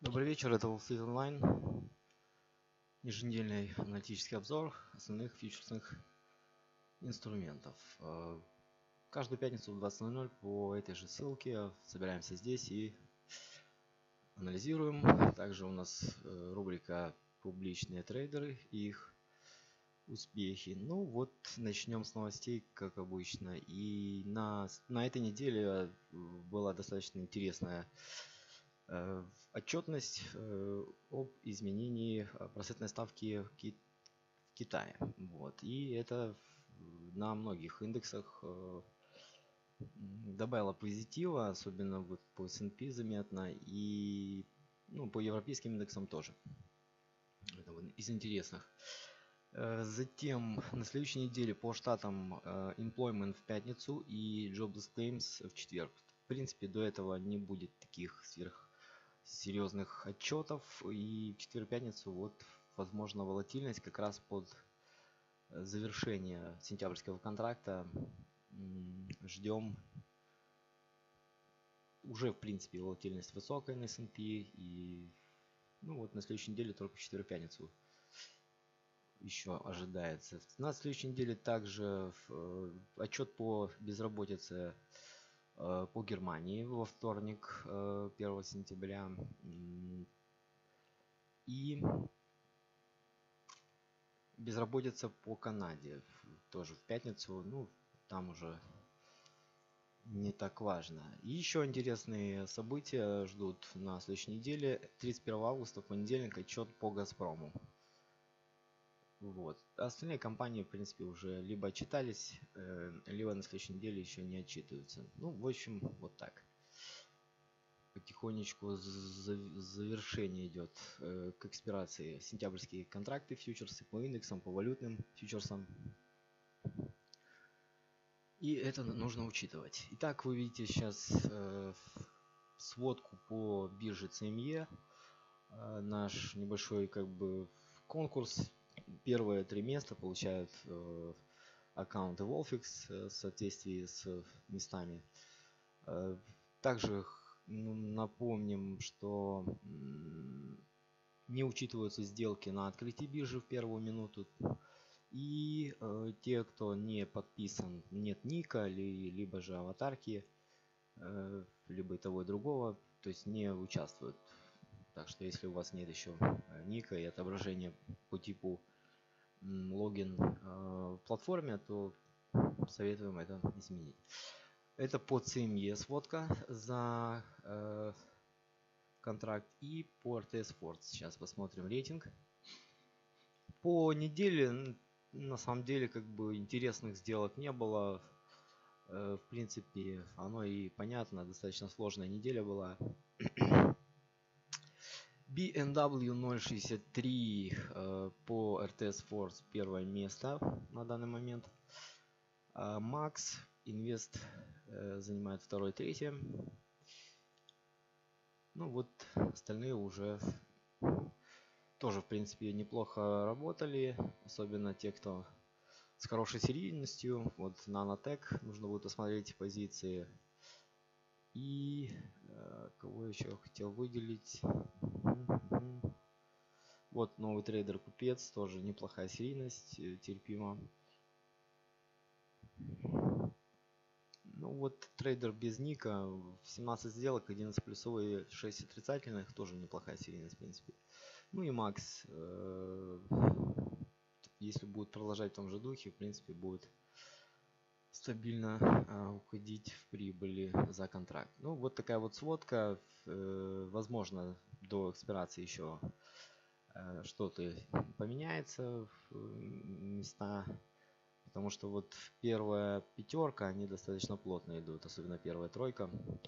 Добрый вечер, это Wall Street Online. Еженедельный аналитический обзор основных фьючерсных инструментов. Каждую пятницу в 20:00 по этой же ссылке собираемся здесь и анализируем. Также у нас рубрика «Публичные трейдеры и их успехи». Ну вот, начнем с новостей, как обычно. И на этой неделе была достаточно интересная отчетность об изменении процентной ставки в Китае. Вот. И это на многих индексах добавило позитива, особенно вот по S&P заметно, и по европейским индексам тоже. Это вот из интересных. Затем на следующей неделе по штатам employment в пятницу и jobless claims в четверг. В принципе, до этого не будет таких серьезных отчетов. И в четверг-пятницу вот возможно волатильность как раз под завершение сентябрьского контракта. Ждем уже в принципе волатильность высокая на S&P. И вот на следующей неделе только в четверг-пятницу еще ожидается. На следующей неделе также отчет по безработице по Германии во вторник, 1 сентября. И безработица по Канаде тоже в пятницу. Там уже не так важно. И еще интересные события ждут на следующей неделе. 31 августа, понедельник, отчет по Газпрому. Вот. Остальные компании, в принципе, уже либо отчитались, либо на следующей неделе еще не отчитываются. В общем, вот так. Потихонечку завершение идет к экспирации сентябрьские контракты, фьючерсы по индексам, по валютным фьючерсам. И это нужно учитывать. Итак, вы видите сейчас сводку по бирже CME. Наш небольшой конкурс. Первые 3 места получают аккаунты Wolfix в соответствии с местами. Также напомним, что не учитываются сделки на открытии биржи в первую минуту. И те, кто не подписан, нет ника, либо же аватарки, либо и того и другого, то есть не участвуют. Так что если у вас нет еще ника и отображения по типу логин в платформе, то советуем это изменить. Это по CME сводка за контракт и по RTS Force. Сейчас посмотрим рейтинг. По неделе на самом деле интересных сделок не было. В принципе, оно и понятно, достаточно сложная неделя была. BMW 0.63 по RTS Force первое место на данный момент. Max Invest занимает второе, третье. Остальные уже тоже в принципе неплохо работали, особенно те, кто с хорошей серийностью. Вот Nanotech нужно будет посмотреть позиции. И кого еще хотел выделить? Вот новый трейдер Купец, тоже неплохая серийность, терпимо. Трейдер без ника, 17 сделок, 11 плюсовые, 6 отрицательных, тоже неплохая серийность в принципе. И Макс, если будет продолжать в том же духе, в принципе будет стабильно уходить в прибыли за контракт. Вот такая вот сводка. Возможно, до экспирации еще что-то поменяется в места, потому что вот первая пятерка, они достаточно плотно идут, особенно первая тройка.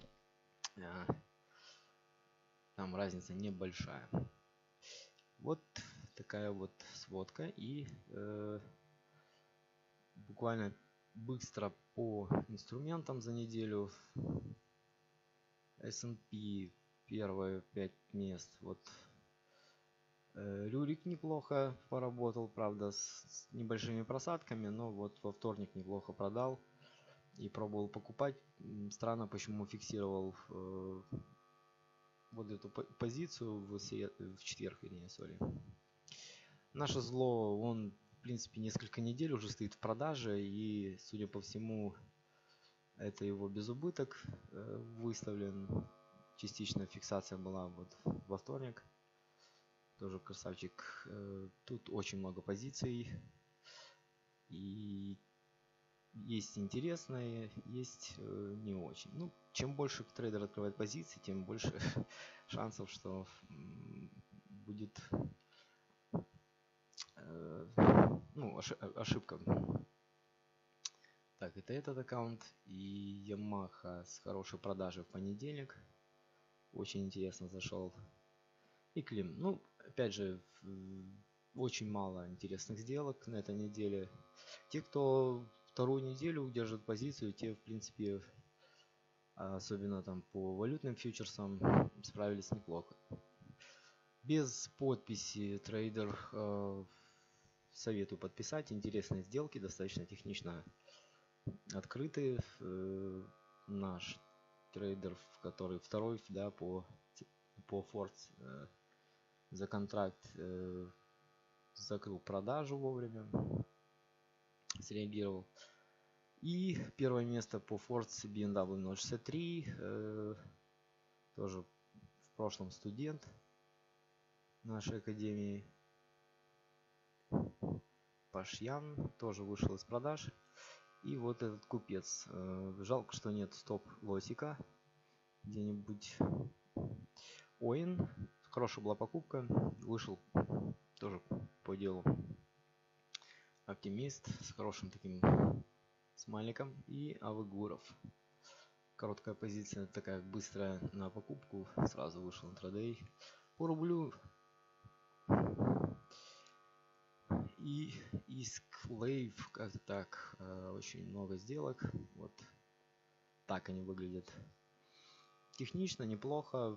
Там разница небольшая. Вот такая вот сводка. И буквально быстро по инструментам за неделю. S&P первые 5 мест. Вот Рюрик неплохо поработал, правда, с небольшими просадками, но вот во вторник неплохо продал и пробовал покупать. Странно, почему фиксировал вот под эту позицию в четверг, вернее, сори. Наше зло, он, в принципе, несколько недель уже стоит в продаже, и, судя по всему, это его безубыток выставлен. Частичная фиксация была вот во вторник. Тоже красавчик. Тут очень много позиций. И есть интересные, есть не очень. Ну, чем больше трейдер открывает позиции, тем больше шансов, что будет ошибка. Так, это этот аккаунт. И Yamaha с хорошей продажей в понедельник. Очень интересно зашел. И Клим. Ну, опять же, очень мало интересных сделок на этой неделе. Те, кто вторую неделю удержит позицию, те, в принципе, особенно там по валютным фьючерсам, справились неплохо. Без подписи трейдер советую подписать. Интересные сделки, достаточно технично открыты. Наш трейдер, который второй, да, по Фордс за контракт закрыл продажу вовремя, среагировал. И первое место по Фордс BMW 063, тоже в прошлом студент нашей академии. Пашьян тоже вышел из продаж. И вот этот купец. Жалко, что нет стоп-лосика. Где-нибудь Оин. Хорошая была покупка. Вышел тоже по делу. Оптимист с хорошим таким смайликом. И Авыгуров. Короткая позиция, такая быстрая на покупку. Сразу вышел интрадей. По рублю. И Isklave, как-то так, очень много сделок. Вот так они выглядят. Технично неплохо.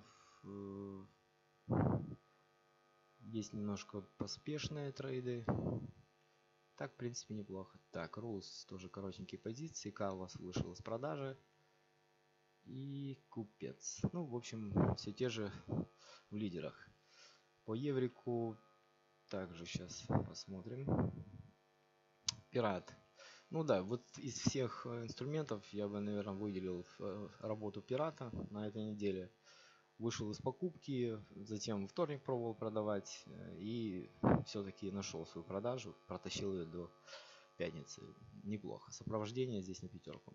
Есть немножко поспешные трейды. Так, в принципе, неплохо. Так, Рус тоже коротенькие позиции. Карлос вышел из продажи. И купец. Ну, в общем, все те же в лидерах. По еврику также сейчас посмотрим. Пират. Ну да, вот из всех инструментов я бы, наверное, выделил работу пирата на этой неделе. Вышел из покупки, затем вторник пробовал продавать и все-таки нашел свою продажу, протащил ее до пятницы. Неплохо. Сопровождение здесь на пятерку.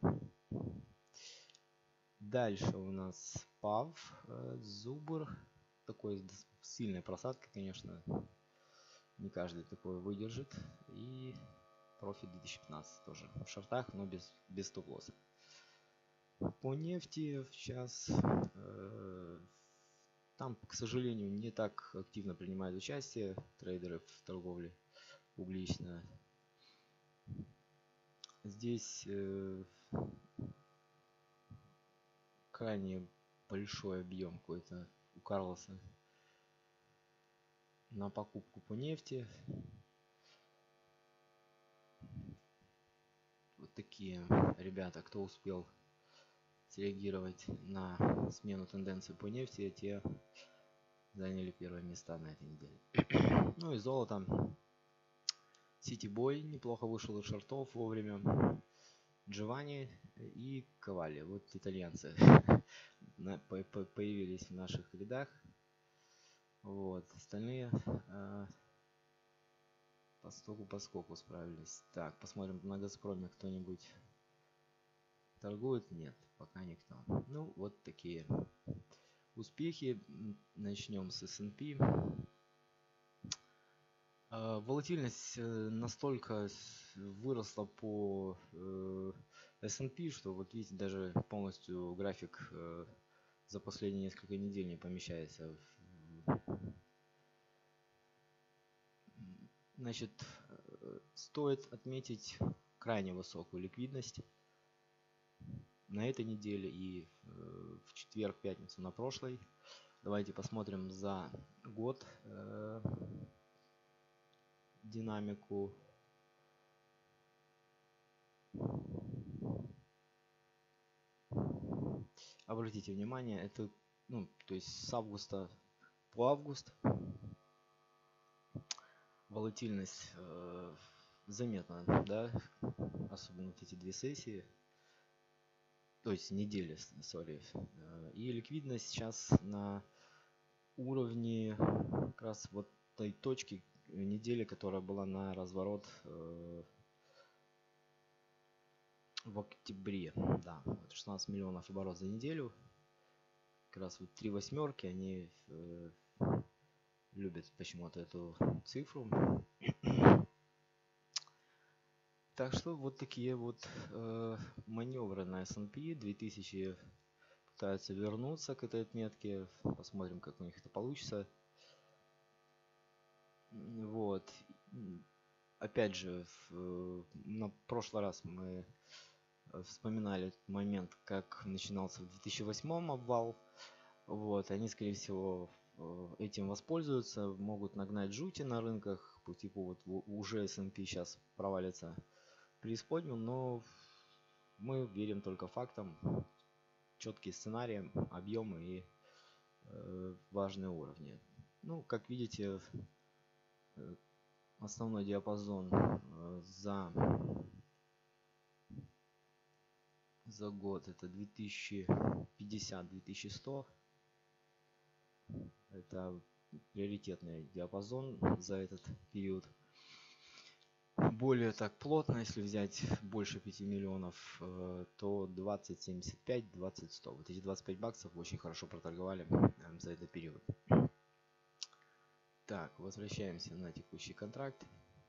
Дальше у нас Пав, Зубр. Такой сильная просадка, конечно. Не каждый такой выдержит. И профит 2015 тоже в шортах, но без стоп-лосса. По нефти сейчас там, к сожалению, не так активно принимают участие трейдеры в торговле публично. Здесь крайне большой объем какой-то у Карлоса на покупку по нефти. Вот такие ребята, кто успел среагировать на смену тенденции по нефти, те заняли первые места на этой неделе. Ну и золото. Ситибой неплохо вышел из шортов вовремя. Джованни и Ковали. Вот итальянцы появились в наших рядах. Вот. Остальные по скоку справились. Так, посмотрим на Газпроме кто-нибудь торгует. Нет, пока никто. Ну, вот такие успехи. Начнем с S&P. Волатильность настолько выросла по S&P, что вот видите, даже полностью график за последние несколько недель не помещается. Значит, стоит отметить крайне высокую ликвидность на этой неделе и в четверг, пятницу на прошлой. Давайте посмотрим за год динамику. Обратите внимание, это ну, то есть с августа по август волатильность заметна, да, особенно вот эти две сессии, то есть недели, сори. И ликвидность сейчас на уровне как раз вот той точки недели, которая была на разворот в октябре, да, вот 16 миллионов оборот за неделю, как раз вот три восьмерки, они любят почему-то эту цифру. Так что вот такие вот маневры на S&P. 2000 пытаются вернуться к этой отметке. Посмотрим, как у них это получится. Вот. Опять же, на прошлый раз мы вспоминали этот момент, как начинался в 2008 обвал. Вот. Они, скорее всего, этим воспользуются, могут нагнать жути на рынках, по типу вот уже S&P сейчас провалится преисподнюю, но мы верим только фактам, четкие сценарии, объемы и важные уровни. Ну, как видите, основной диапазон за год это 2050-2100. Это приоритетный диапазон за этот период. Более так плотно, если взять больше 5 миллионов, то 2075, 20-100. Вот эти 25 баксов очень хорошо проторговали за этот период. Так, возвращаемся на текущий контракт.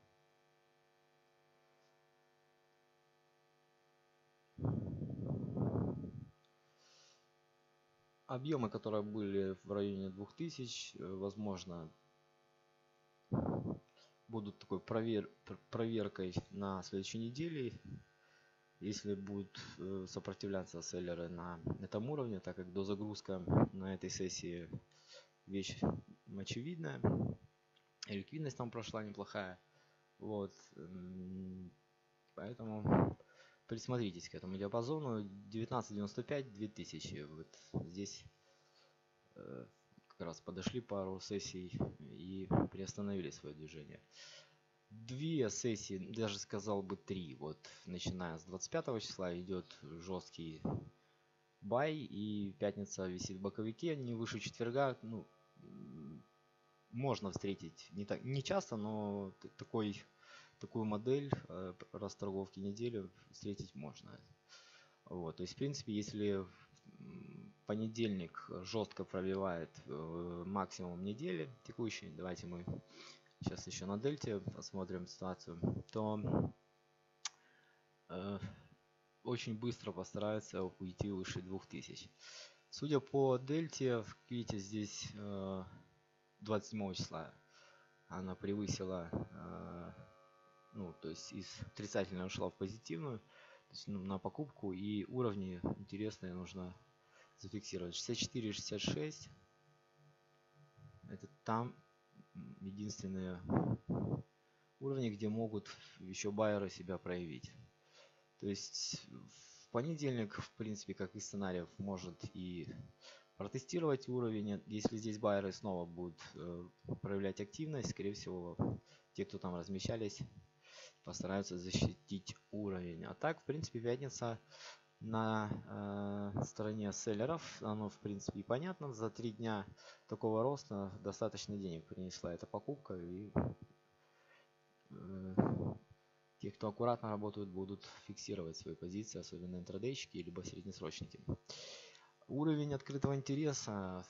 Объемы, которые были в районе 2000, возможно, будут такой проверкой на следующей неделе. Если будут сопротивляться селлеры на этом уровне, так как дозагрузка на этой сессии вещь очевидная, и ликвидность там прошла неплохая. Вот. Поэтому присмотритесь к этому диапазону 19.95-2000. Вот здесь как раз подошли пару сессий и приостановили свое движение. Две сессии, даже сказал бы три, вот начиная с 25 числа идет жесткий бай, и пятница висит в боковике, не выше четверга. Ну, можно встретить не часто, но такую модель расторговки недели встретить можно. Вот, то есть в принципе, если понедельник жестко пробивает максимум недели текущей, давайте мы сейчас еще на дельте посмотрим ситуацию, то очень быстро постарается уйти выше 2000. Судя по дельте, видите, здесь 27 числа она превысила, ну, то есть из отрицательной ушла в позитивную, то есть, ну, на покупку, и уровни интересные нужно зафиксировать. 64-66 это там единственные уровни, где могут еще байеры себя проявить. То есть в понедельник, в принципе, как и сценариев, может и протестировать уровень. Если здесь байеры снова будут проявлять активность, скорее всего, те, кто там размещались, постараются защитить уровень. А так, в принципе, пятница на стороне селлеров, оно, в принципе, и понятно. За 3 дня такого роста достаточно денег принесла эта покупка, и те, кто аккуратно работают, будут фиксировать свои позиции, особенно интрадейщики либо среднесрочники. Уровень открытого интереса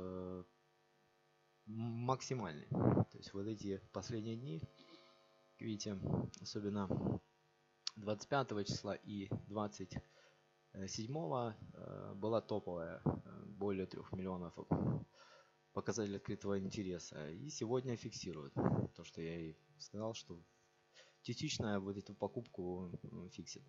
максимальный. То есть вот эти последние дни, видите, особенно 25 числа и 27 была топовая, более 3 миллионов показатель открытого интереса. И сегодня фиксируют то, что я и сказал, что частично вот эту покупку фиксит.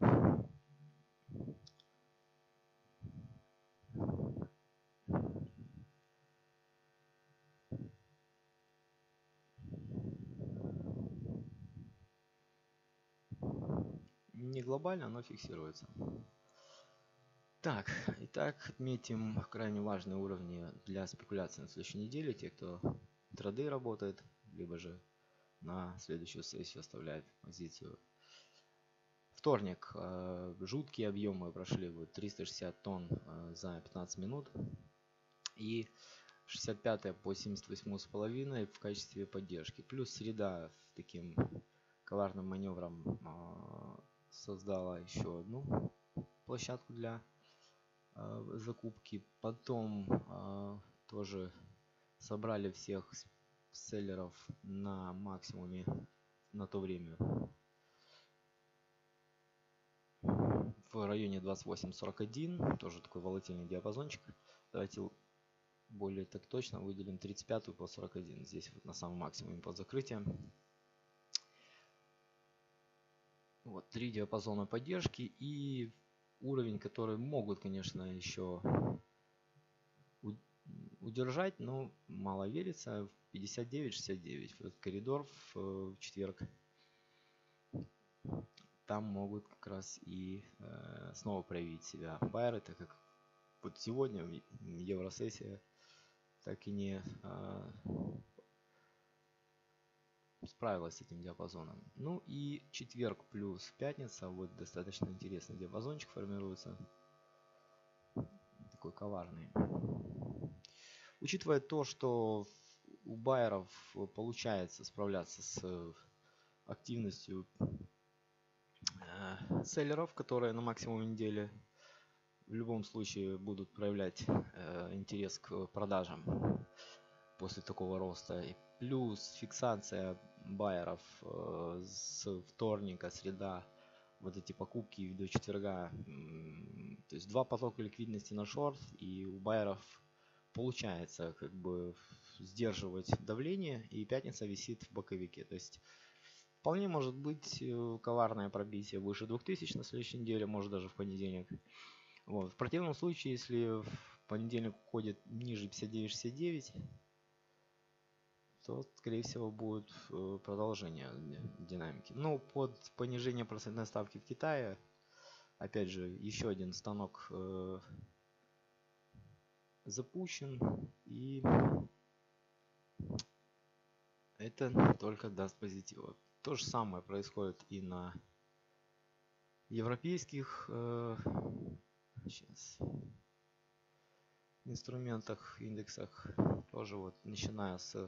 Не глобально, но фиксируется. Так, итак, отметим крайне важные уровни для спекуляции на следующей неделе. Те, кто трады работает, либо же на следующую сессию оставляет позицию. Вторник. Жуткие объемы прошли. Вот 360 тонн за 15 минут. И 65 по 78,5 в качестве поддержки. Плюс среда таким коварным маневром создала еще одну площадку для закупки. Потом тоже собрали всех селлеров на максимуме на то время в районе 28.41. Тоже такой волатильный диапазончик. Давайте более так точно выделим 35 по 41. Здесь вот на самом максимуме под закрытием. Вот 3 диапазона поддержки и уровень, который могут, конечно, еще удержать, но мало верится. 59-69. Этот коридор в четверг. Там могут как раз и снова проявить себя байеры, так как вот сегодня евросессия так и не справилась с этим диапазоном. Ну и четверг плюс пятница, вот достаточно интересный диапазончик формируется, такой коварный. Учитывая то, что у байеров получается справляться с активностью селлеров, которые на максимуме недели в любом случае будут проявлять интерес к продажам после такого роста. И плюс фиксация байеров с вторника, среда, вот эти покупки до четверга. То есть два потока ликвидности на шорт, и у байеров получается как бы сдерживать давление, и пятница висит в боковике. То есть вполне может быть коварное пробитие выше 2000 на следующей неделе, может даже в понедельник. Вот. В противном случае, если в понедельник уходит ниже 59-69, то, скорее всего, будет продолжение динамики. Ну, под понижение процентной ставки в Китае, опять же, еще один станок запущен, и это только даст позитива. То же самое происходит и на европейских инструментах, индексах. Тоже вот начиная с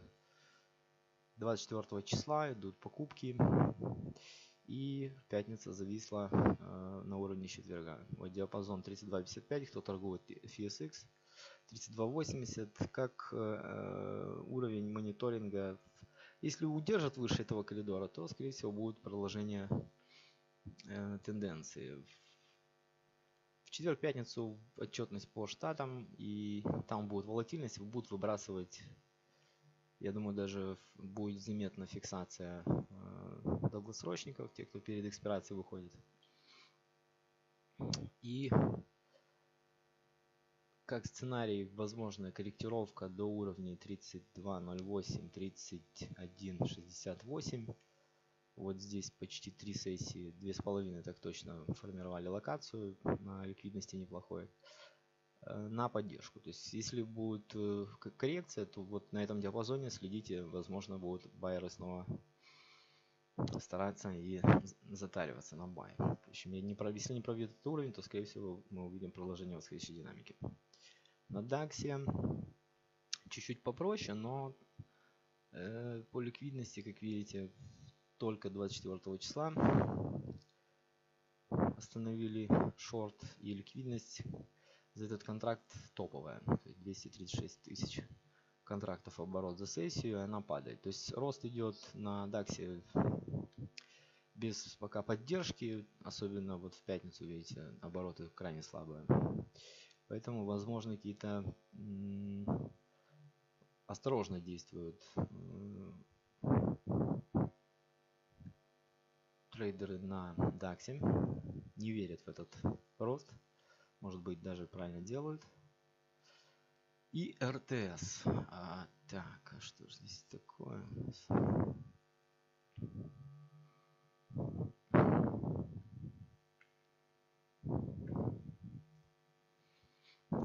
24 числа идут покупки, и пятница зависла на уровне четверга. Вот диапазон 32.55, кто торгует FSX, 32.80 как уровень мониторинга. Если удержат выше этого коридора, то, скорее всего, будет продолжение тенденции. В четверг-пятницу отчетность по штатам, и там будет волатильность, будут выбрасывать, я думаю, даже будет заметна фиксация долгосрочников, те, кто перед экспирацией выходит. И как сценарий, возможная корректировка до уровней 32.08, 31.68. Вот здесь почти 3 сессии, 2,5 так точно формировали локацию на ликвидности неплохой на поддержку. То есть если будет коррекция, то вот на этом диапазоне следите, возможно, будут байеры снова стараться и затариваться на бай. В общем, если не пробьет этот уровень, то, скорее всего, мы увидим продолжение восходящей динамики. На DAX чуть-чуть попроще, но по ликвидности, как видите, только 24 числа остановили шорт, и ликвидность за этот контракт топовая. 236 тысяч контрактов оборот за сессию, и она падает. То есть рост идет на DAX без пока поддержки, особенно вот в пятницу, видите, обороты крайне слабые. Поэтому, возможно, какие-то осторожно действуют трейдеры на DAX, не верят в этот рост, может быть, даже правильно делают. И РТС. Так, а что же здесь такое?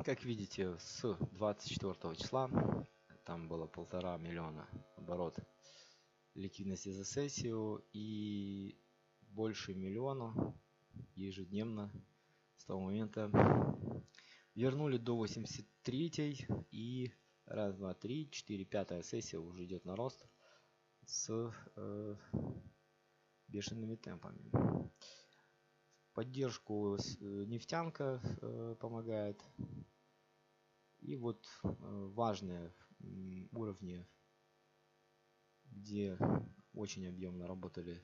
Как видите, с 24 числа там было 1,5 миллиона оборот ликвидности за сессию и больше миллиона ежедневно с того момента вернули до 83 и раз, два, три, четыре, пятая сессия уже идет на рост с бешеными темпами. Поддержку нефтянка помогает. И вот важные уровни, где очень объемно работали.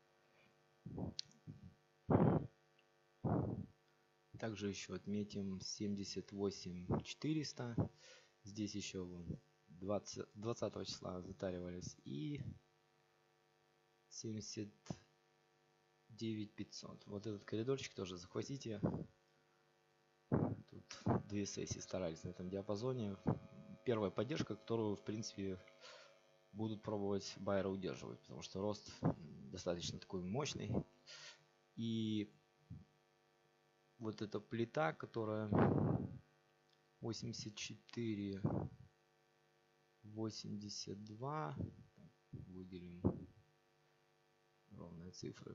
Также еще отметим 78 400. Здесь еще 20 числа затаривались. И 79 500. Вот этот коридорчик тоже захватите. Тут две сессии старались на этом диапазоне. Первая поддержка, которую, в принципе, будут пробовать байеры удерживать, потому что рост достаточно такой мощный. И вот эта плита, которая 84, 82, выделим ровные цифры,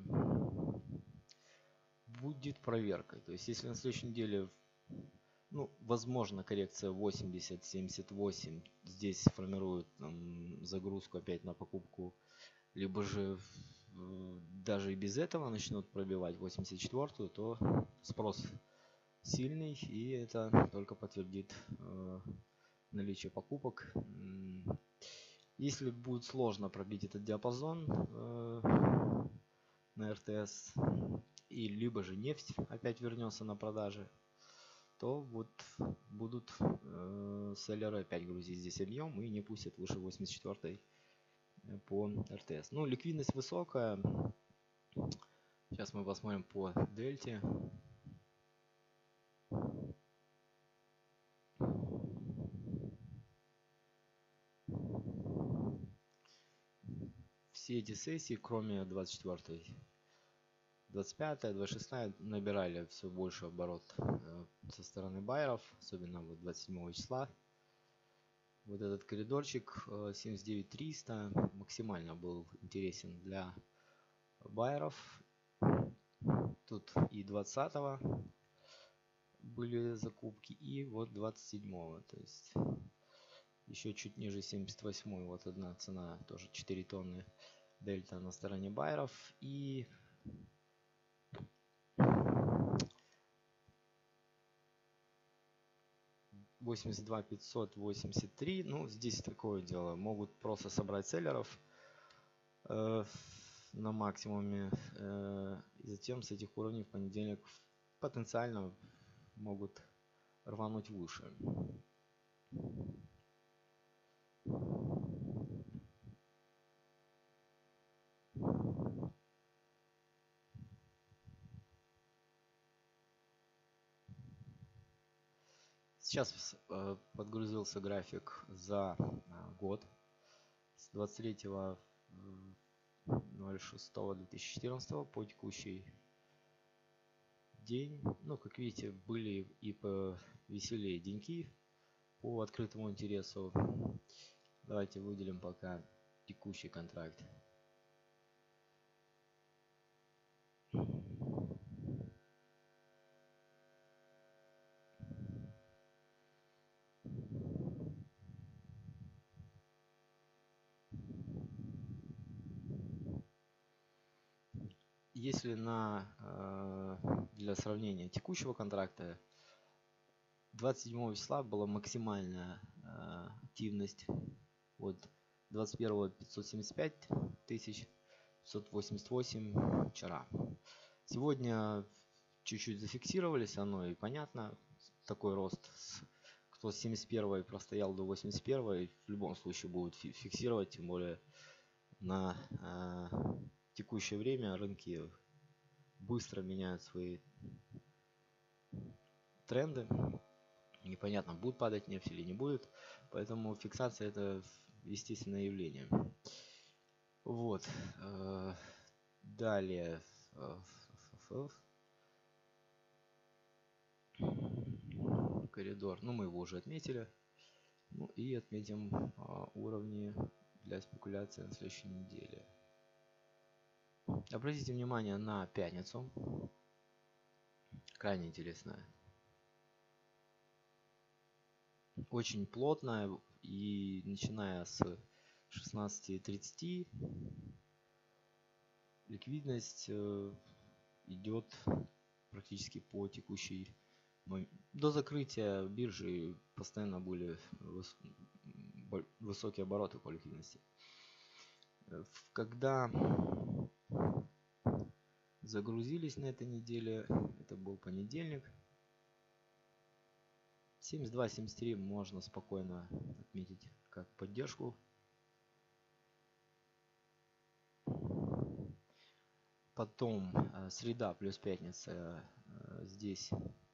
будет проверкой. То есть если на следующей неделе, ну, возможно, коррекция 80-78 здесь формирует загрузку опять на покупку, либо же даже и без этого начнут пробивать 84-ю, то спрос сильный, и это только подтвердит наличие покупок. Если будет сложно пробить этот диапазон на РТС, и либо же нефть опять вернется на продажи, то вот будут селлеры опять грузить здесь объем и не пустят выше 84 по РТС. Ну, ликвидность высокая. Сейчас мы посмотрим по дельте. Все эти сессии, кроме 24-й, 25-я, 26-я, набирали все больше оборот со стороны байеров, особенно вот 27 числа. Вот этот коридорчик 79 300 максимально был интересен для байеров. Тут и 20-го были закупки, и вот 27-го, то есть еще чуть ниже 78-й, вот одна цена, тоже 4 тонны дельта на стороне байеров, и $82 583. Ну, здесь такое дело, могут просто собрать селлеров на максимуме, и затем с этих уровней в понедельник потенциально могут рвануть выше. Сейчас подгрузился график за год с 23.06.2014 по текущий день. Ну, как видите, были и повеселее деньки по открытому интересу. Давайте выделим пока текущий контракт. Если для сравнения текущего контракта 27 числа была максимальная активность, вот 21 575 тысяч, 588 вчера. Сегодня чуть-чуть зафиксировались, оно и понятно, такой рост. Кто с 71 простоял до 81, в любом случае будет фиксировать, тем более на текущее время рынки быстро меняют свои тренды. Непонятно, будет падать нефть или не будет. Поэтому фиксация — это естественное явление. Вот. Далее. коридор. Ну, мы его уже отметили. Ну и отметим уровни для спекуляции на следующей неделе. Обратите внимание на пятницу. Крайне интересная. Очень плотная. И начиная с 16:30 ликвидность идет практически по текущей. До закрытия биржи постоянно были высокие обороты по ликвидности. Когда загрузились на этой неделе, это был понедельник, 72-73 можно спокойно отметить как поддержку. Потом среда плюс пятница здесь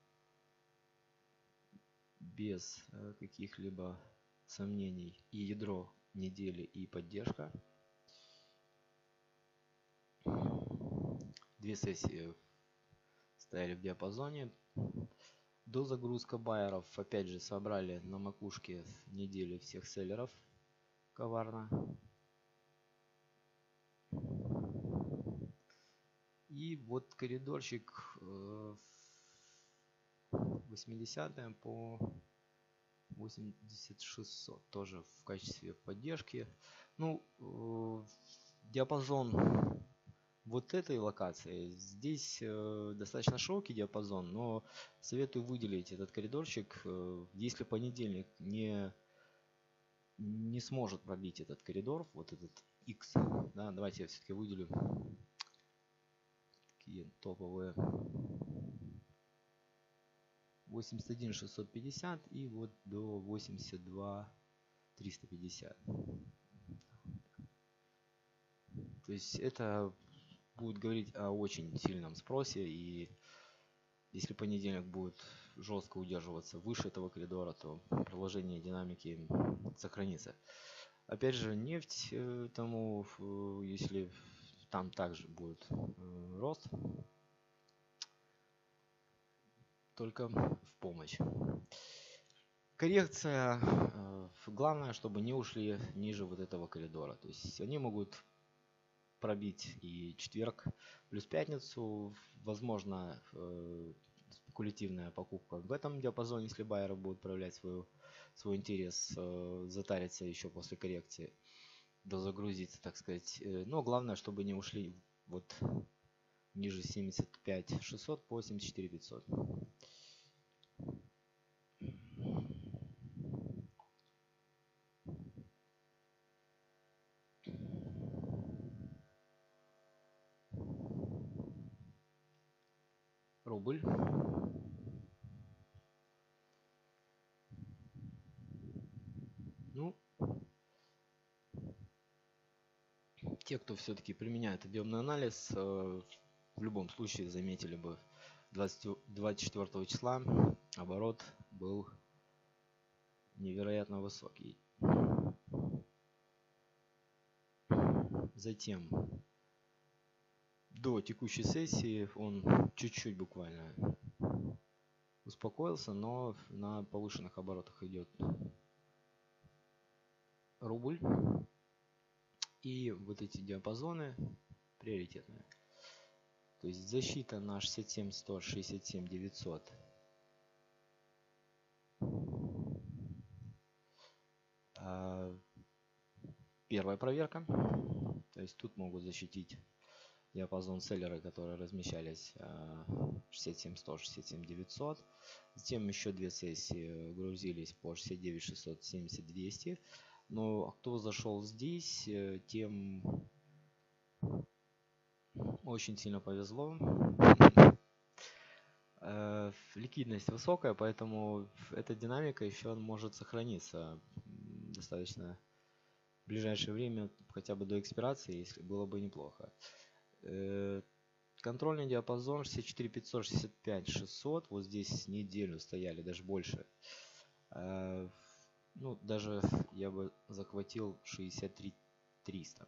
без каких-либо сомнений и ядро недели и поддержка. Две сессии стояли в диапазоне. До загрузка байеров опять же собрали на макушке недели всех селлеров коварно. И вот коридорчик 80 по 8600 тоже в качестве поддержки. Ну, диапазон вот этой локации здесь достаточно широкий диапазон, но советую выделить этот коридорчик. Если понедельник не сможет пробить этот коридор, вот этот X, да, давайте я все-таки выделю такие топовые 81 650 и вот до 82 350. То есть это будет говорить о очень сильном спросе, и если понедельник будет жестко удерживаться выше этого коридора, то продолжение динамики сохранится. Опять же, нефть тому, если там также будет рост, только в помощь. Коррекция, главное, чтобы не ушли ниже вот этого коридора. То есть они могут пробить и четверг плюс пятницу. Возможно, спекулятивная покупка в этом диапазоне, если байеры будут проявлять свой интерес, затариться еще после коррекции, дозагрузиться, так сказать. Но главное, чтобы не ушли вот ниже 75 600 по 74 500. Рубль. Ну, те, кто все-таки применяет объемный анализ, в любом случае заметили бы 24 числа оборот был невероятно высокий. Затем до текущей сессии он чуть-чуть буквально успокоился, но на повышенных оборотах идет рубль. И вот эти диапазоны приоритетные. То есть защита на 67 100, 67 900. Первая проверка. То есть тут могут защитить диапазон селлеры, которые размещались 67 100, 67 900. Затем еще две сессии грузились по 69 600, 70 200. Но кто зашел здесь, тем очень сильно повезло. Ликвидность высокая, поэтому эта динамика еще может сохраниться достаточно в ближайшее время, хотя бы до экспирации, если было бы неплохо. Контрольный диапазон 64 500, 65 600. Вот здесь неделю стояли, даже больше. Ну, даже я бы захватил 63 300.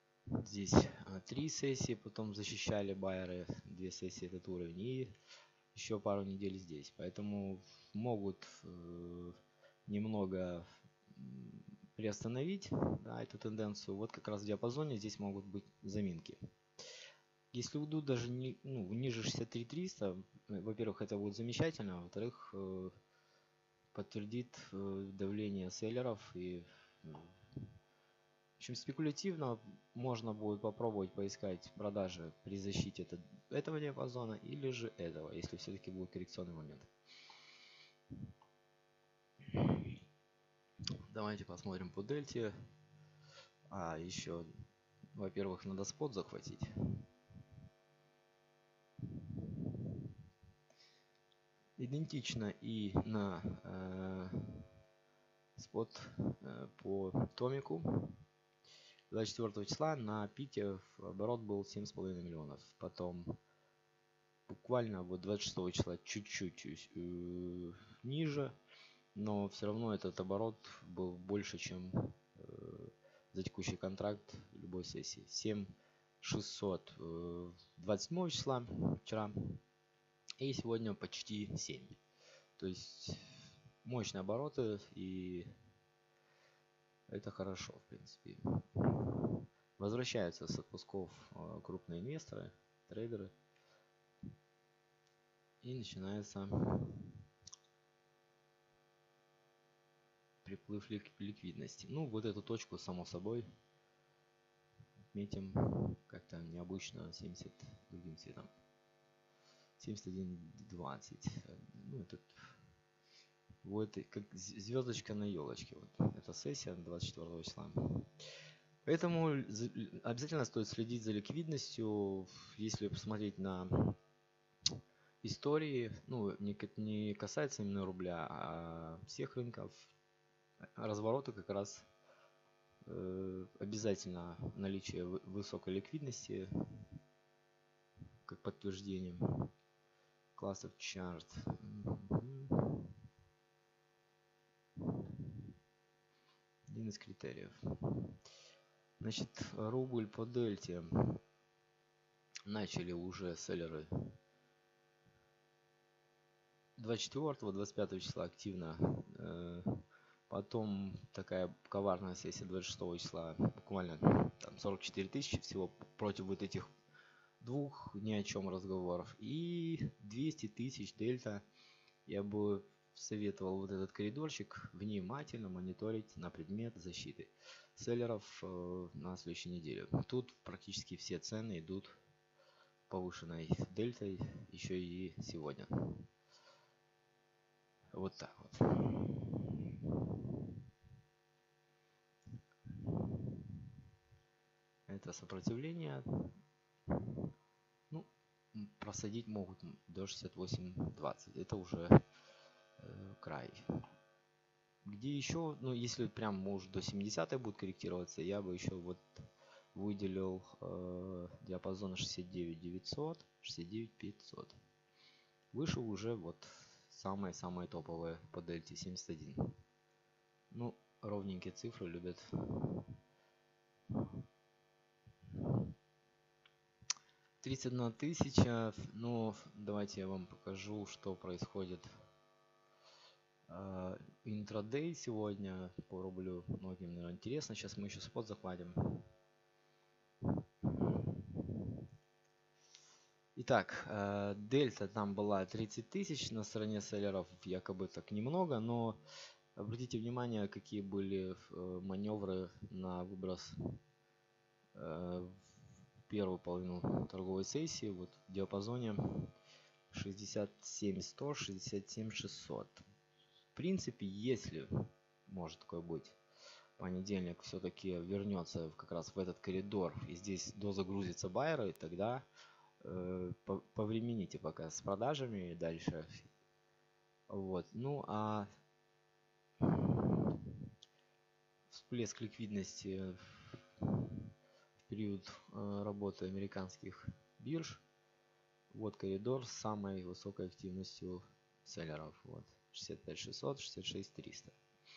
Здесь 3 сессии, потом защищали байеры 2 сессии этот уровень. И еще пару недель здесь. Поэтому могут немного приостановить, да, эту тенденцию. Вот как раз в диапазоне здесь могут быть заминки. Если уйдут даже ниже 63 300, во-первых, это будет замечательно, а во-вторых, подтвердит давление селлеров. И в общем, спекулятивно можно будет попробовать поискать продажи при защите этого диапазона или же этого, если все-таки будет коррекционный момент. Давайте посмотрим по дельте. Еще, во-первых, надо спот захватить. Идентично и на спот по томику. 24 числа на пике оборот был 7,5 миллионов. Потом буквально вот 26 числа чуть-чуть ниже, но все равно этот оборот был больше, чем за текущий контракт любой сессии. 7,600 27 числа вчера, и сегодня почти 7. То есть мощные обороты, и это хорошо, в принципе. Возвращаются с отпусков крупные инвесторы, трейдеры. И начинается приплыв ликвидности. Ну, вот эту точку, само собой, отметим как-то необычно 70 другим цветом. 71.20. Ну, это вот как звездочка на елочке. Вот эта сессия 24 числа. Поэтому обязательно стоит следить за ликвидностью. Если посмотреть на истории, ну, не касается именно рубля, а всех рынков, развороты как раз обязательно наличие высокой ликвидности как подтверждение. Классов чарт. Один из критериев. Значит, рубль по дельте. Начали уже селлеры 24-25 числа активно. Потом такая коварная сессия 26 числа. Буквально там 44 тысячи всего против вот этих двух ни о чем разговоров. И 200 тысяч дельта. Я бы советовал вот этот коридорчик внимательно мониторить на предмет защиты селлеров на следующей неделе. Тут практически все цены идут повышенной дельтой еще и сегодня. Вот так вот. Это сопротивление. Ну, просадить могут до 68.20. Это уже край. Где еще, ну, если прям может до 70 будет корректироваться, я бы еще вот выделил диапазон 69.900, 69.500. Выше уже вот самые топовые по дельте 71. Ну, ровненькие цифры любят. 31 тысяча. Ну, давайте я вам покажу, что происходит интрадей сегодня по рублю. Многим, наверное, интересно. Сейчас мы еще спот захватим. Итак, дельта там была 30 тысяч на стороне селлеров, якобы так немного, но обратите внимание, какие были маневры на выброс в первую половину торговой сессии. Вот в диапазоне 67.100, 67.600. В принципе, если может такое быть, понедельник все-таки вернется как раз в этот коридор и здесь дозагрузится байеры, тогда повремените пока с продажами и дальше. Вот. Ну а всплеск ликвидности в период работы американских бирж. Вот коридор с самой высокой активностью селлеров. Вот 65 600, 66 300.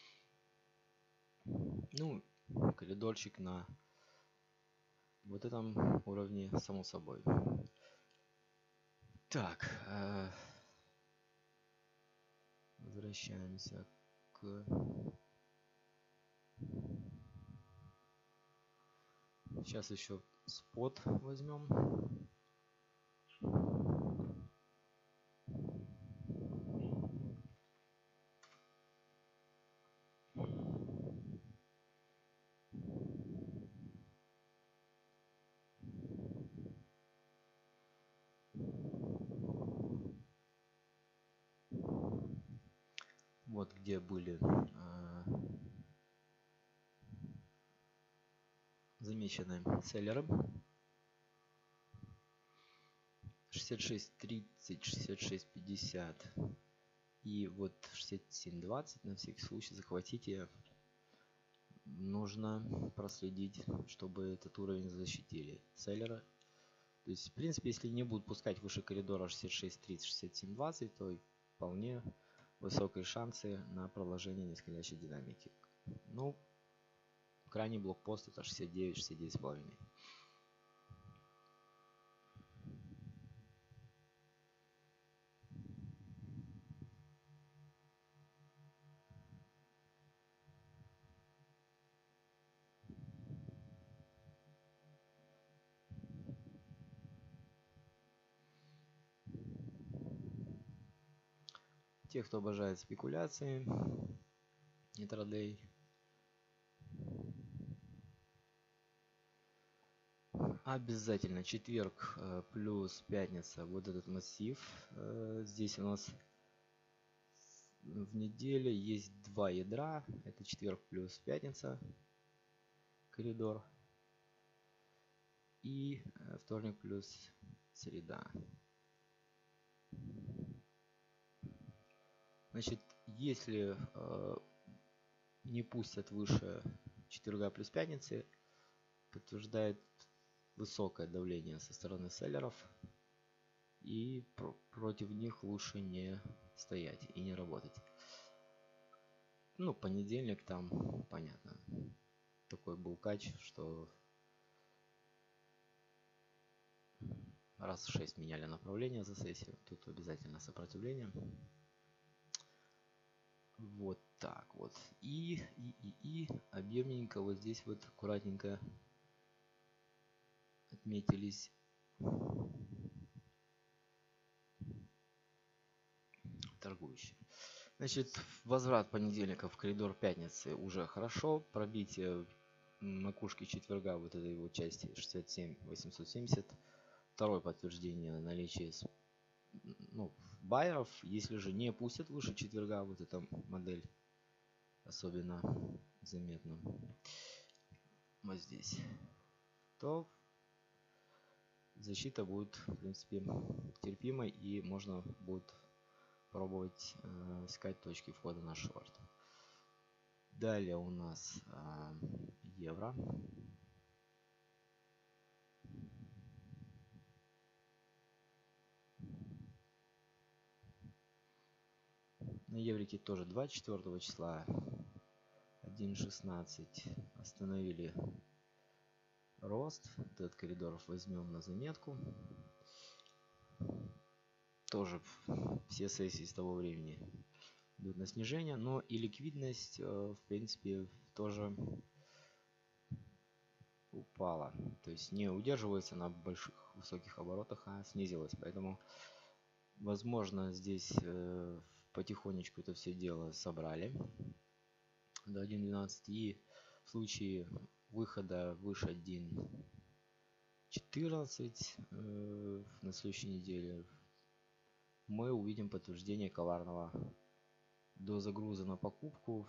Ну, коридорчик на вот этом уровне, само собой. Так, Возвращаемся к... Сейчас еще спот возьмем. Вот где были замечены селлеры. 66.30, 66.50 и вот 67.20. На всякий случай захватите. Нужно проследить, чтобы этот уровень защитили селлера. То есть, в принципе, если не будут пускать выше коридора 66.30, 67.20, то вполне высокие шансы на продолжение нисходящей динамики. Ну, крайний блокпост это 69, 69,5. Те, кто обожает спекуляции, интрадей, обязательно четверг плюс пятница, вот этот массив. Здесь у нас в неделе есть два ядра. Это четверг плюс пятница, коридор. И вторник плюс среда. Значит, если не пустят выше четверга плюс пятницы, подтверждает высокое давление со стороны селлеров, и против них лучше не стоять и не работать. Ну, понедельник там, понятно, такой был кач, что раз в 6 меняли направление за сессию. Тут обязательно сопротивление. Вот так вот. И объемненько вот здесь вот аккуратненько отметились торгующие. Значит, возврат понедельника в коридор пятницы уже хорошо. Пробитие макушки четверга, вот этой вот части 67 870. Второе подтверждение наличия байеров. Если же не пустят выше четверга, вот эта модель особенно заметна вот здесь, то защита будет, в принципе, терпимой, и можно будет пробовать искать точки входа на шорт. Далее у нас евро. На еврике тоже 24 числа 1.16 остановили рост. Этот коридор возьмем на заметку. Тоже все сессии с того времени идут на снижение, но и ликвидность в принципе тоже упала, то есть не удерживается на больших высоких оборотах, а снизилась. Поэтому возможно здесь потихонечку это все дело собрали до 1.12, и в случае выхода выше 1.14 на следующей неделе мы увидим подтверждение коварного до загруза на покупку.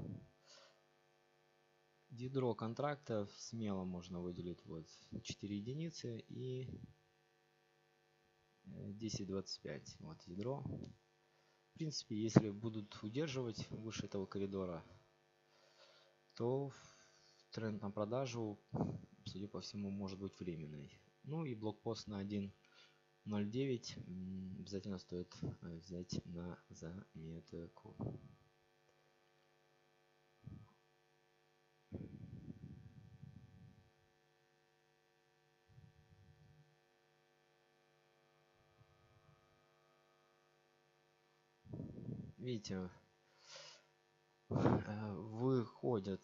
Ядро контракта смело можно выделить вот 4 единицы и 10.25. Вот ядро. В принципе, если будут удерживать выше этого коридора, то тренд на продажу, судя по всему, может быть временный. Ну и блокпост на 1.09 обязательно стоит взять на заметку. видите, выходят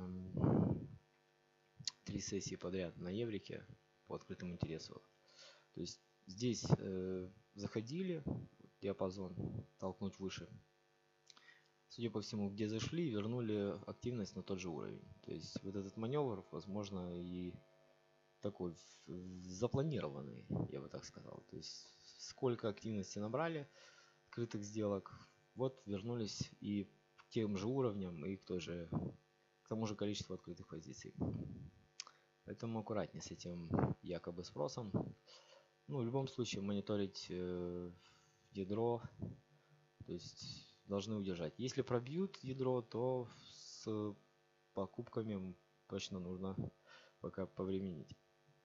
3 сессии подряд на Еврике по открытому интересу. То есть здесь заходили, диапазон толкнуть выше. Судя по всему, где зашли, вернули активность на тот же уровень. То есть вот этот маневр, возможно, и такой запланированный, я бы так сказал. То есть сколько активности набрали, открытых сделок, вот вернулись и к тем же уровням, и к тому же количеству открытых позиций. Поэтому аккуратнее с этим якобы спросом. Ну, в любом случае мониторить ядро, то есть должны удержать. Если пробьют ядро, то с покупками точно нужно пока повременить.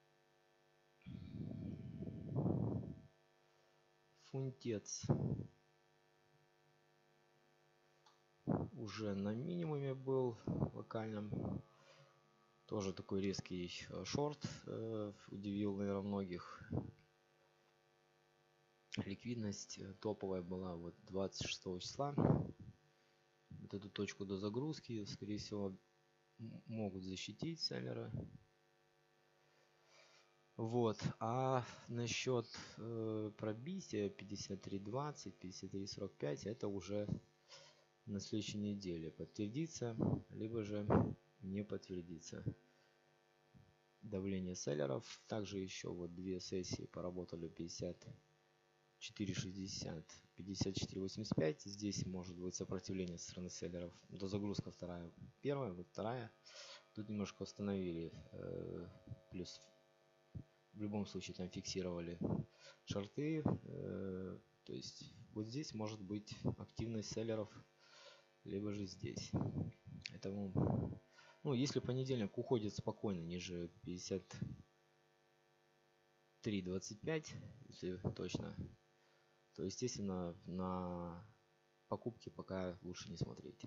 Фунтец уже на минимуме был локальном. Тоже такой резкий шорт удивил, наверное, многих. Ликвидность топовая была вот 26 числа. Вот эту точку до загрузки, скорее всего, могут защитить селлера. Вот. А насчет пробития 53.20, 53.45, это уже на следующей неделе подтвердится, либо же не подтвердится. Давление селлеров. Также еще вот 2 сессии поработали 54.60, 54.85. Здесь может быть сопротивление со стороны селлеров. До загрузка первая, вот вторая. Тут немножко остановили. Плюс в любом случае там фиксировали шорты. То есть вот здесь может быть активность селлеров, либо же здесь. Поэтому, ну, если понедельник уходит спокойно ниже 53.25, если точно, то, естественно, на покупки пока лучше не смотреть.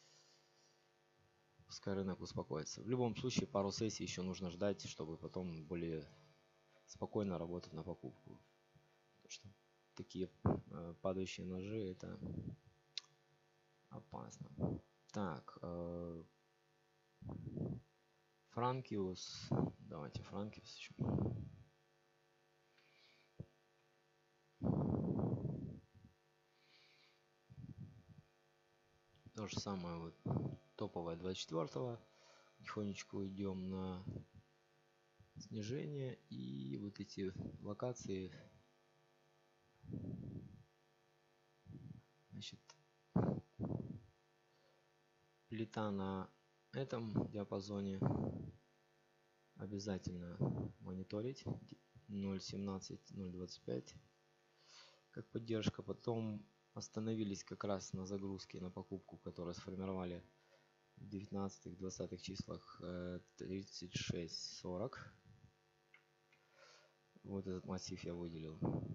Пускай рынок успокоится. В любом случае, пару сессий еще нужно ждать, чтобы потом более спокойно работать на покупку. Потому что такие падающие ножи, это опасно. Так, Франкиус. Давайте Франкиус еще. То же самое вот топовое 24-го. Потихонечку идем на снижение. И вот эти локации, значит, плита на этом диапазоне обязательно мониторить 0.17, 0.25 как поддержка. Потом остановились как раз на загрузке на покупку, которую сформировали в 19-20 числах 36.40. Вот этот массив я выделил.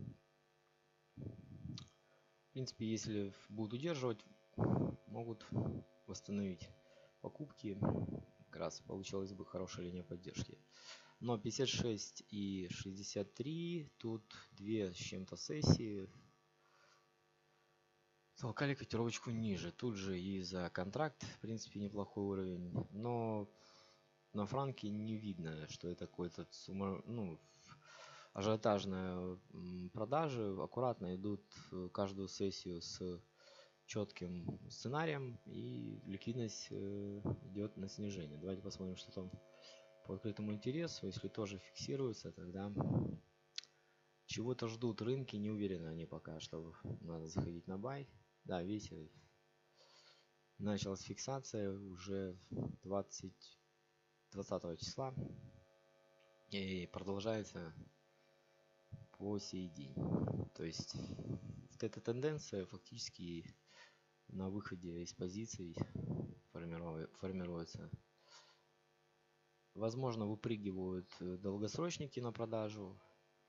В принципе, если будут удерживать, могут восстановить покупки. Как раз получилась бы хорошая линия поддержки. Но 56 и 63, тут 2 с чем-то сессии толкали котировочку ниже. Тут же и за контракт, в принципе, неплохой уровень. Но на франке не видно, что это какой-то ажиотажная продажи. Аккуратно идут каждую сессию с четким сценарием, и ликвидность идет на снижение. Давайте посмотрим, что там по открытому интересу. Если тоже фиксируется, тогда чего-то ждут рынки. Не уверены они пока, что надо заходить на бай. Да, видите, началась фиксация уже 20 числа и продолжается по сей день. То есть вот эта тенденция фактически на выходе из позиций формируется. Возможно, выпрыгивают долгосрочники на продажу.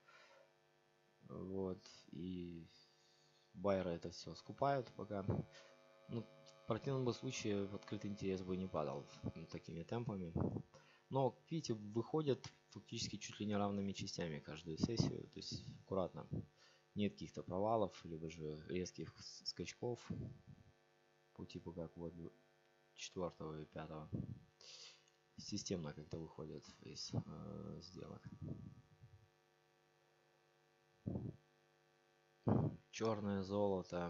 Вот. И байеры это все скупают пока. Ну, в противном случае открытый интерес бы не падал такими темпами. Но, видите, выходят фактически чуть ли не равными частями каждую сессию. То есть аккуратно нет каких-то провалов, либо же резких скачков по типу как вот 4 и 5. Системно как-то выходит из сделок. Черное золото.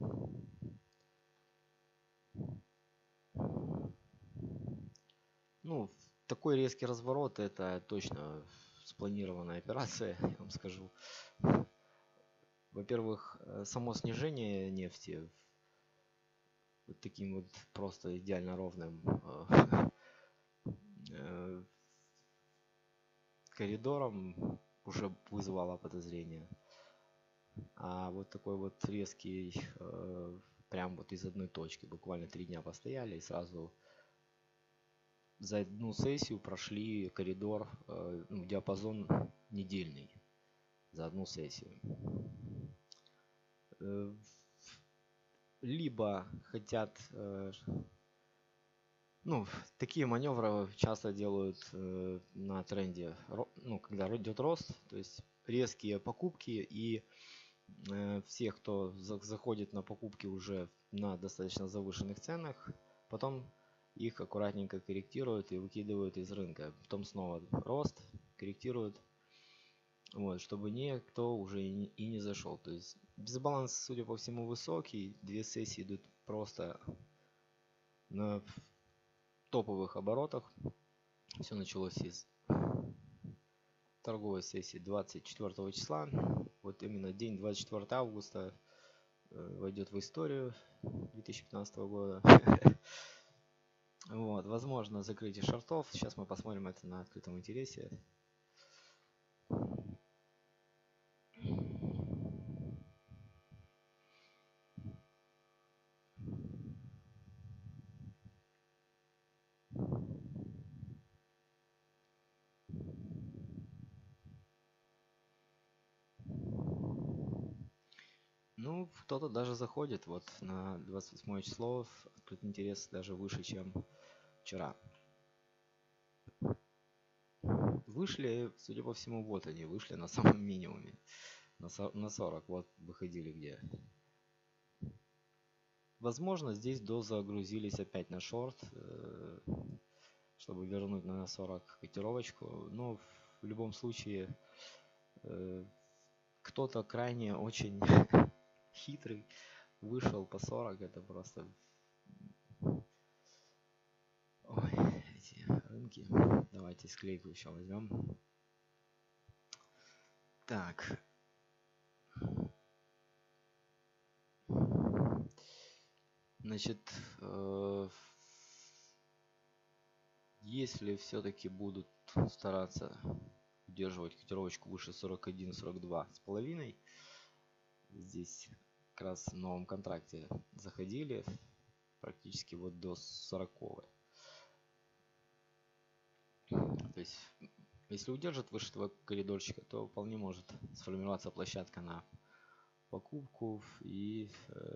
Ну, такой резкий разворот — это точно спланированная операция, я вам скажу. Во-первых, само снижение нефти вот таким вот просто идеально ровным коридором уже вызывало подозрения. А вот такой вот резкий, прям вот из одной точки, буквально 3 дня постояли и сразу за одну сессию прошли коридор, диапазон недельный за одну сессию. Либо хотят, такие маневры часто делают на тренде, когда идет рост, то есть резкие покупки, и всех, кто заходит на покупки уже на достаточно завышенных ценах, потом их аккуратненько корректируют и выкидывают из рынка. Потом снова рост, корректируют, вот, чтобы никто уже и не зашел. То есть дисбаланс, судя по всему, высокий. 2 сессии идут просто на топовых оборотах. Все началось из торговой сессии 24 числа. Вот именно день 24 августа войдет в историю 2015 года. Вот, возможно, закрытие шортов. Сейчас мы посмотрим это на открытом интересе. Ну, кто-то даже заходит вот на 28 число, открытый интерес даже выше, чем вчера. Вышли, судя по всему, вот они вышли на самом минимуме. На 40, вот выходили где. Возможно, здесь дозагрузились опять на шорт, чтобы вернуть на 40 котировочку. Но в любом случае, кто-то крайне очень хитрый вышел по 40. Это просто... Ой, эти рынки. Давайте склейку еще возьмем. Так. Значит, если все-таки будут стараться удерживать котировочку выше 41-42 с половиной, здесь как раз в новом контракте заходили практически вот до 40. То есть, если удержат выше этого коридорчика, то вполне может сформироваться площадка на покупку, и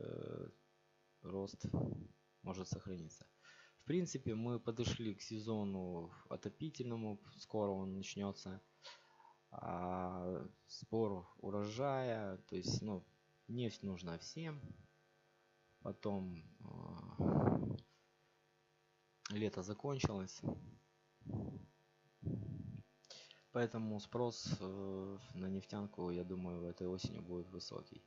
рост может сохраниться. В принципе, мы подошли к сезону отопительному, скоро он начнется. Сбор урожая, то есть, нефть нужна всем. Потом лето закончилось, поэтому спрос на нефтянку, я думаю, этой осенью будет высокий.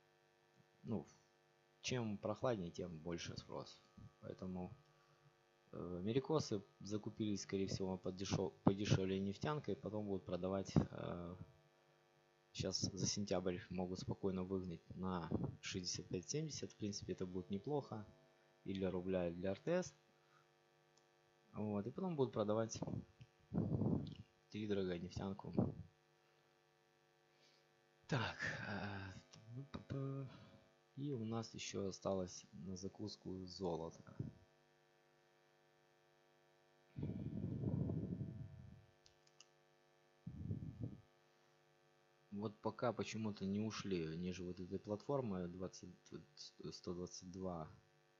Чем прохладнее, тем больше спрос. Поэтому америкосы закупились, скорее всего, подешевле нефтянкой, потом будут продавать. Сейчас за сентябрь могут спокойно выгнать на 65-70. В принципе, это будет неплохо. И для рубля, и для РТС. Вот, и потом будут продавать втридорога нефтянку. Так. И у нас еще осталось на закуску золото. Вот пока почему-то не ушли ниже вот этой платформы 122,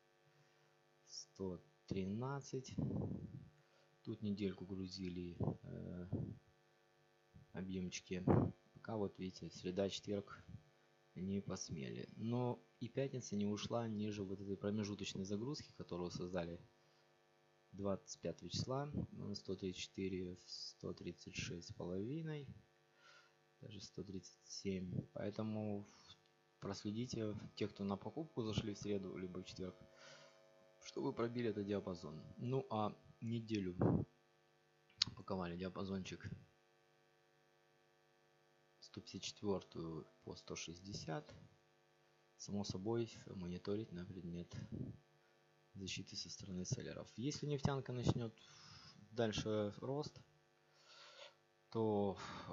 113. Тут недельку грузили объемчики. Пока вот видите, среда, четверг не посмели. Но и пятница не ушла ниже вот этой промежуточной загрузки, которую создали 25 числа, 134, 136 с половиной, даже 137. Поэтому проследите, те, кто на покупку зашли в среду, либо в четверг, чтобы пробили этот диапазон. Ну а неделю паковали диапазончик 154 по 160. Само собой мониторить на предмет защиты со стороны селлеров. Если нефтянка начнет дальше рост, то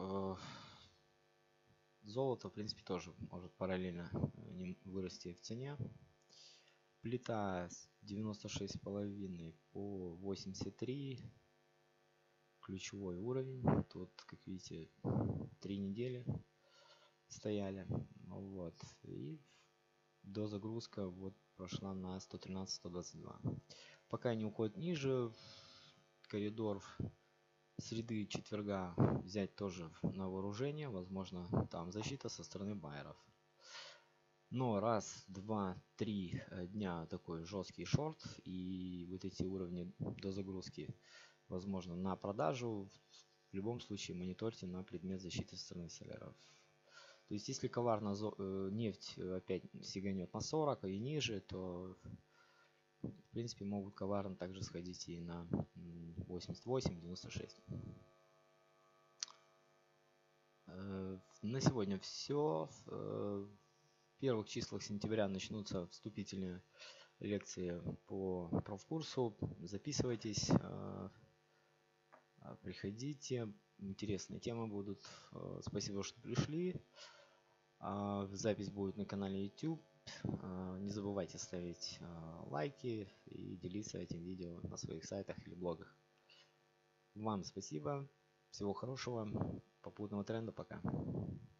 золото в принципе тоже может параллельно вырасти в цене. Плита с 96,5 по 83, ключевой уровень. Тут, как видите, 3 недели стояли. Вот. И до загрузка вот прошла на 113-122. Пока не уходит ниже, коридор среды четверга взять тоже на вооружение. Возможно, там защита со стороны байеров. Но раз, два, три дня такой жесткий шорт, и вот эти уровни до загрузки, возможно, на продажу. В любом случае мониторьте на предмет защиты со стороны селлеров. То есть если коварно нефть опять сиганет на 40 и ниже, то в принципе могут коварно также сходить и на 88-96. На сегодня все. В первых числах сентября начнутся вступительные лекции по профкурсу. Записывайтесь, приходите. Интересные темы будут. Спасибо, что пришли. Запись будет на канале YouTube. Не забывайте ставить лайки и делиться этим видео на своих сайтах или блогах. Вам спасибо. Всего хорошего. Попутного тренда. Пока.